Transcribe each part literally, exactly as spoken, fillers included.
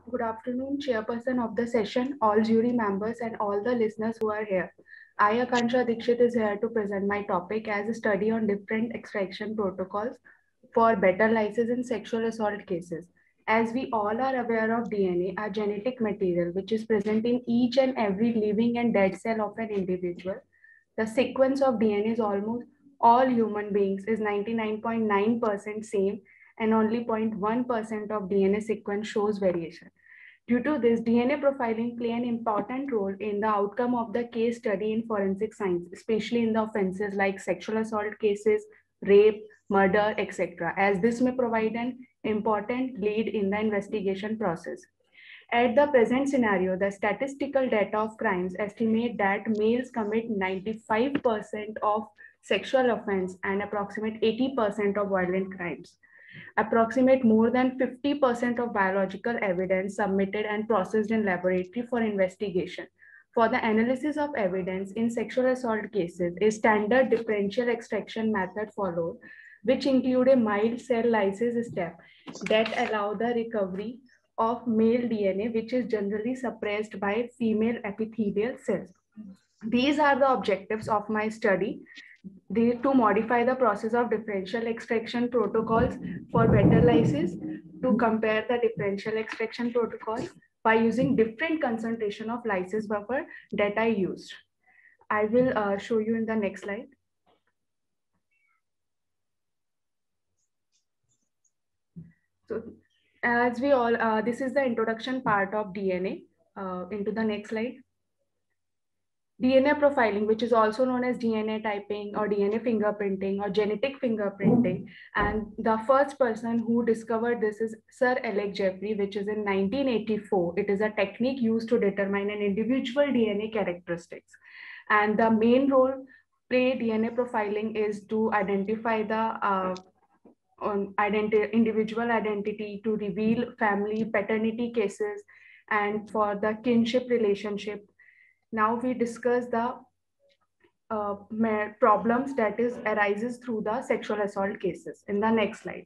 Good afternoon, Chairperson of the session, all jury members and all the listeners who are here. I, Akansha Dikshit, is here to present my topic as a study on different extraction protocols for better lysis in sexual assault cases. As we all are aware of D N A, a genetic material which is present in each and every living and dead cell of an individual, the sequence of D N A is almost all human beings is ninety-nine point nine percent same, and only zero point one percent of D N A sequence shows variation. Due to this, D N A profiling play an important role in the outcome of the case study in forensic science, especially in the offenses like sexual assault cases, rape, murder, et cetera, as this may provide an important lead in the investigation process. At the present scenario, the statistical data of crimes estimate that males commit ninety-five percent of sexual offense and approximate eighty percent of violent crimes. Approximate more than fifty percent of biological evidence submitted and processed in laboratory for investigation. For the analysis of evidence in sexual assault cases, a standard differential extraction method followed, which include a mild cell lysis step that allow the recovery of male D N A, which is generally suppressed by female epithelial cells. These are the objectives of my study. They, to modify the process of differential extraction protocols for better lysis, to compare the differential extraction protocols by using different concentration of lysis buffer that I used. I will uh, show you in the next slide. So as we all, uh, this is the introduction part of D N A. Uh, into the next slide. D N A profiling, which is also known as D N A typing or D N A fingerprinting or genetic fingerprinting. And the first person who discovered this is Sir Alec Jeffrey, which is in nineteen eighty-four. It is a technique used to determine an individual D N A characteristics. And the main role play D N A profiling is to identify the uh, on identi- individual identity, to reveal family paternity cases, and for the kinship relationship. Now we discuss the uh, problems that is arises through the sexual assault cases in the next slide.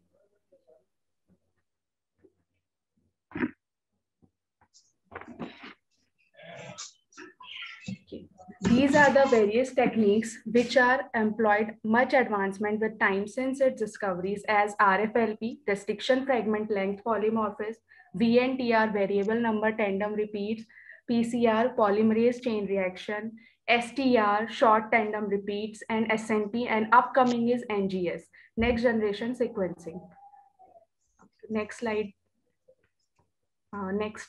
Okay. These are the various techniques which are employed much advancement with time since its discoveries as R F L P, restriction fragment length polymorphism, V N T R, variable number tandem repeats, P C R, polymerase chain reaction, S T R, short tandem repeats, and S N P, and upcoming is N G S, next generation sequencing. Next slide. Uh, next.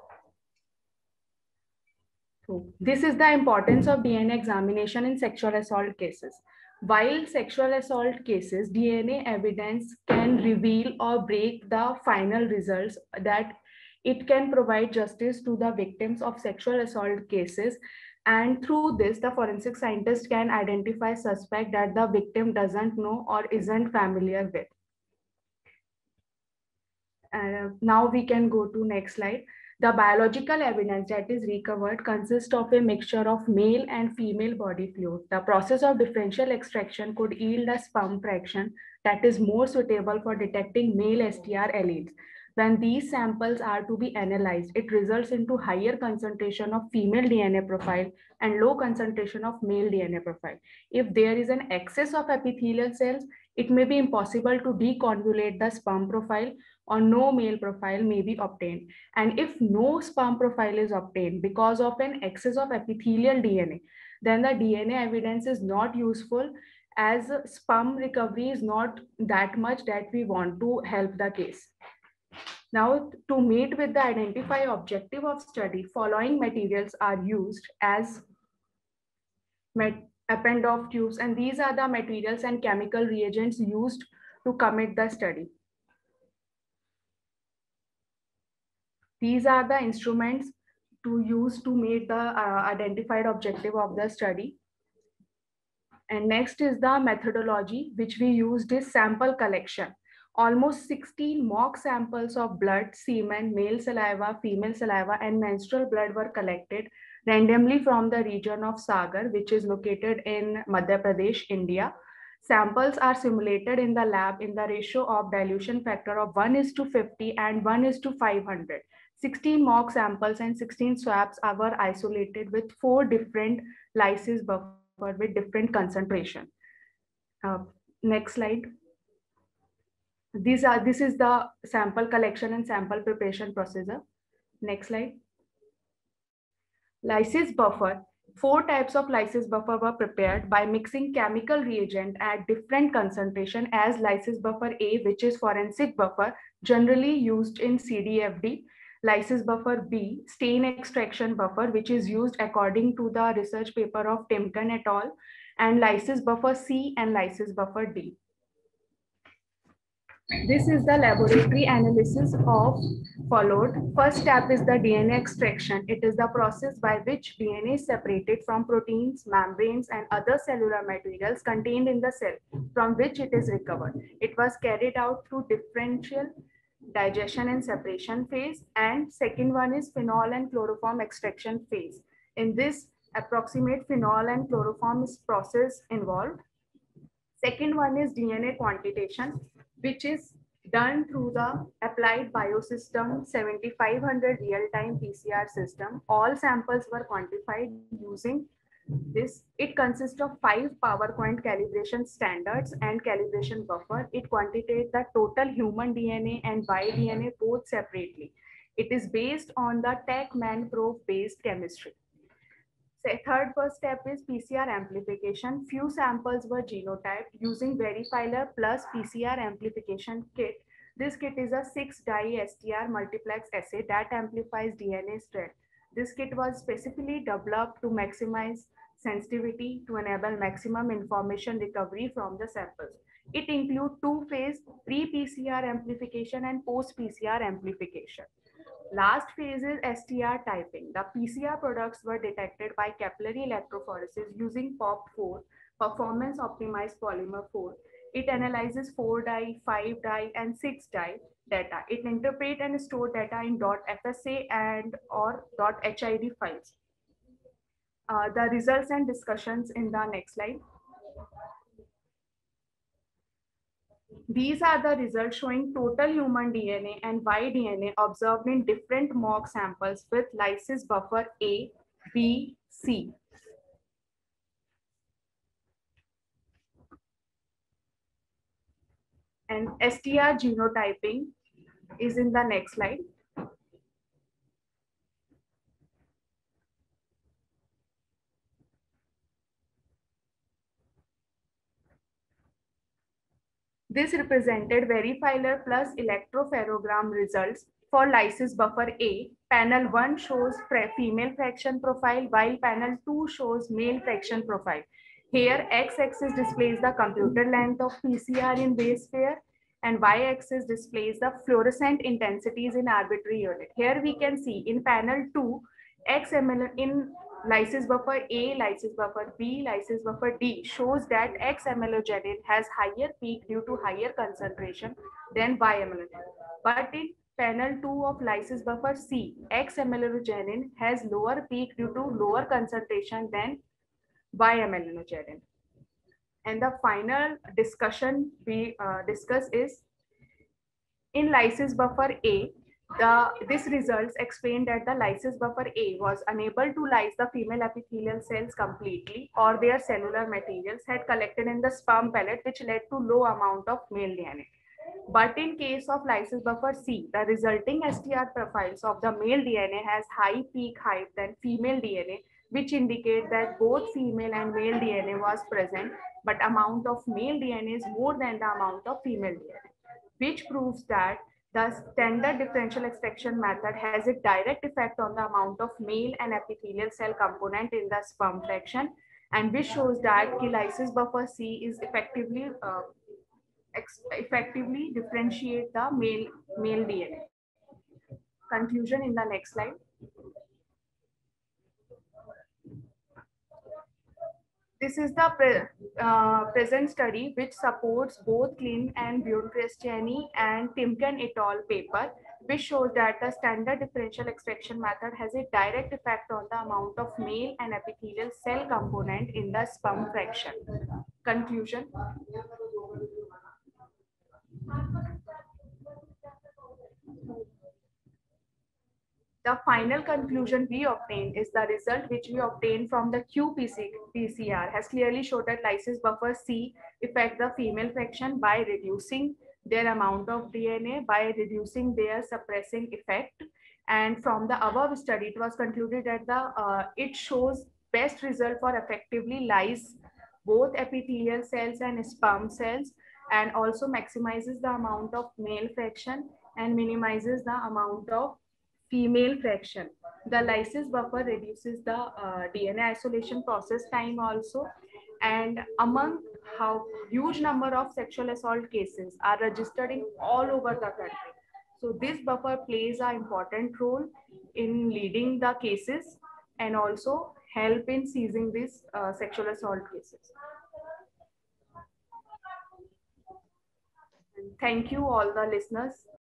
So this is the importance of D N A examination in sexual assault cases. While sexual assault cases, D N A evidence can reveal or break the final results, that it can provide justice to the victims of sexual assault cases. And through this, the forensic scientist can identify suspect that the victim doesn't know or isn't familiar with. Uh, now we can go to next slide. The biological evidence that is recovered consists of a mixture of male and female body fluid. The process of differential extraction could yield a sperm fraction that is more suitable for detecting male S T R alleles. When these samples are to be analyzed, it results into higher concentration of female D N A profile and low concentration of male D N A profile. If there is an excess of epithelial cells, it may be impossible to deconvolute the sperm profile, or no male profile may be obtained. And if no sperm profile is obtained because of an excess of epithelial D N A, then the D N A evidence is not useful, as sperm recovery is not that much that we want to help the case. Now, to meet with the identified objective of study, following materials are used as Eppendorf tubes, and these are the materials and chemical reagents used to commit the study. These are the instruments to use to meet the uh, identified objective of the study. And next is the methodology, which we used is sample collection. Almost sixteen mock samples of blood, semen, male saliva, female saliva, and menstrual blood were collected randomly from the region of Sagar, which is located in Madhya Pradesh, India. Samples are simulated in the lab in the ratio of dilution factor of one is to fifty and one is to five hundred. sixteen mock samples and sixteen swabs were isolated with four different lysis buffer with different concentration. Uh, Next slide. These are, this is the sample collection and sample preparation procedure. Next slide. Lysis buffer. Four types of lysis buffer were prepared by mixing chemical reagent at different concentration as lysis buffer A, which is forensic buffer, generally used in C D F D. Lysis buffer B, stain extraction buffer, which is used according to the research paper of Timken et al. And lysis buffer C and lysis buffer D. This is the laboratory analysis of followed. First step is the D N A extraction. It is the process by which D N A is separated from proteins, membranes, and other cellular materials contained in the cell from which it is recovered. It was carried out through differential digestion and separation phase. And second one is phenol and chloroform extraction phase. In this, approximate phenol and chloroform process involved. Second one is D N A quantitation, which is done through the applied biosystem seventy-five hundred real-time P C R system. All samples were quantified using this. It consists of five PowerPoint calibration standards and calibration buffer. It quantitates the total human D N A and Y D N A both separately. It is based on the TaqMan-Prov based chemistry. Third first step is P C R amplification. Few samples were genotyped using Verifiler plus P C R amplification kit. This kit is a six die S T R multiplex assay that amplifies D N A strand. This kit was specifically developed to maximize sensitivity to enable maximum information recovery from the samples. It includes two-phase pre-P C R amplification and post-P C R amplification. Last phase is S T R typing. The P C R products were detected by capillary electrophoresis using P O P four, performance optimized polymer four. It analyzes four die, five die, and six die data. It interprets and stores data in .fsa and or .hid files. Uh, the results and discussions in the next slide. These are the results showing total human D N A and Y D N A observed in different mock samples with lysis buffer A, B, C. And S T R genotyping is in the next slide. This represented Verifiler plus electropherogram results for lysis buffer A. Panel one shows female fraction profile, while panel two shows male fraction profile. Here, x-axis displays the computed length of P C R in base pair, and y-axis displays the fluorescent intensities in arbitrary unit. Here we can see in panel two, X M L in lysis buffer A, lysis buffer B, lysis buffer D shows that X amylogenin has higher peak due to higher concentration than Y amylogenin. But in panel two of lysis buffer C, X amylogenin has lower peak due to lower concentration than Y amylogenin. And the final discussion we uh, discuss is in lysis buffer A, the, this results explain that the lysis buffer A was unable to lyse the female epithelial cells completely, or their cellular materials had collected in the sperm pellet, which led to low amount of male D N A. But in case of lysis buffer C, the resulting S T R profiles of the male D N A has high peak height than female D N A, which indicate that both female and male D N A was present, but amount of male D N A is more than the amount of female D N A, which proves that the standard differential extraction method has a direct effect on the amount of male and epithelial cell component in the sperm fraction, and which shows that lysis buffer C is effectively uh, effectively differentiate the male male D N A. Conclusion in the next slide. This is the pre uh, present study which supports both Klein and Buoncristiani and Timken et al. Paper, which shows that the standard differential extraction method has a direct effect on the amount of male and epithelial cell component in the sperm fraction. Conclusion. The final conclusion we obtain is the result which we obtain from the Q P C R has clearly showed that lysis buffer C affect the female fraction by reducing their amount of D N A, by reducing their suppressing effect. And from the above study, it was concluded that the uh, it shows best result for effectively lyse both epithelial cells and sperm cells, and also maximizes the amount of male fraction and minimizes the amount of female fraction. The lysis buffer reduces the uh, D N A isolation process time also. And among how huge number of sexual assault cases are registered in all over the country. So this buffer plays an important role in leading the cases and also help in seizing these uh, sexual assault cases. And thank you all the listeners.